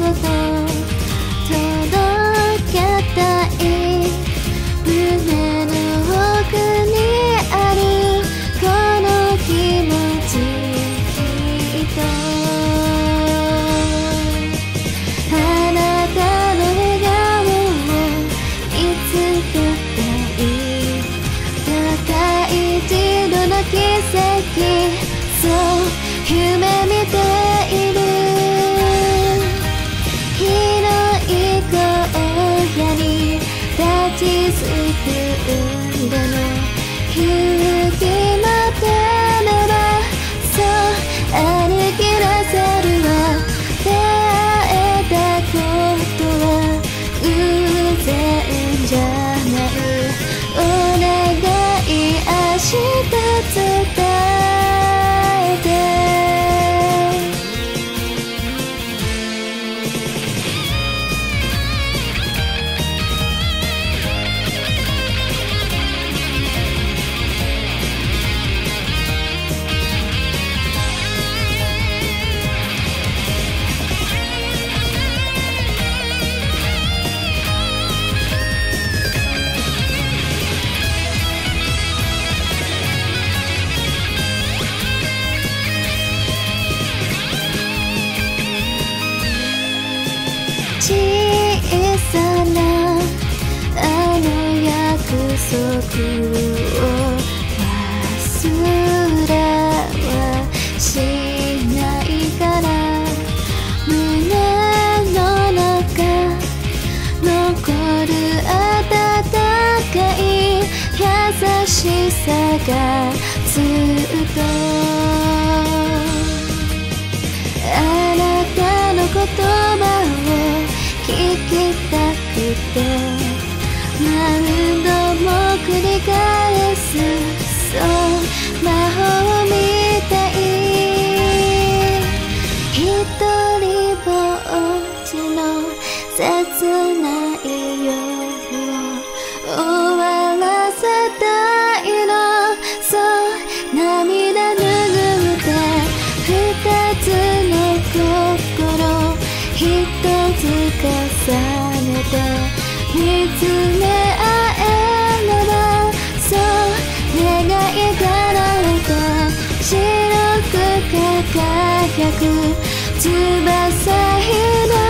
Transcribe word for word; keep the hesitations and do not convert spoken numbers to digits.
届けたい胸の奥にあるこの気持ちきっとあなたの笑顔をいつかたいたった一度の奇跡そう夢見ている広い荒野に立ちすくんでも勇気持てればそう歩き出せるわ出会えたことは偶然じゃないお願い明日伝えて小さなあの約束を忘れはしないから胸の中残る温かい優しさがずっとあなたの言葉を聞きたくて何度も繰り返すそう魔法みたい一人ぼっちの切ない夜を終わらせたいのそう涙拭って二つの心一つ重ねて見つめ合えればそう願い叶えた白く輝く翼広